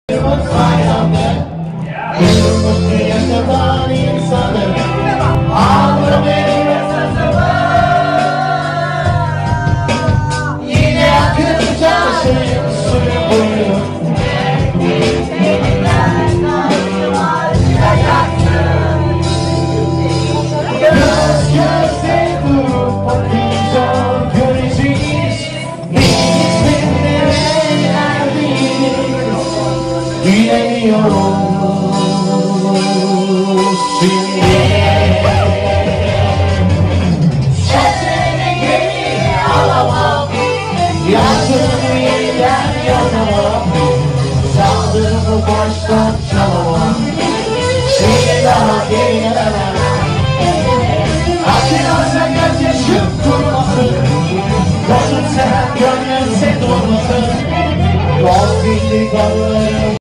Sayamda mutlu yaşatan insanı alır benim sözümü. Yine akıp çalışayım suyu boyu. Göz göze durup bakınca göreceğiz biz nereye erdiğimiz. Bilemiyoruz şimdi. Sesini geri alamam, yazdığımı yeniden yazamam, çaldığımı baştan çalamam, seni daha geri gelemem. Akıllarsa göz yaşım kurumasın, dostum seven gönlüm sen olmasın. Dost bildik anlarım.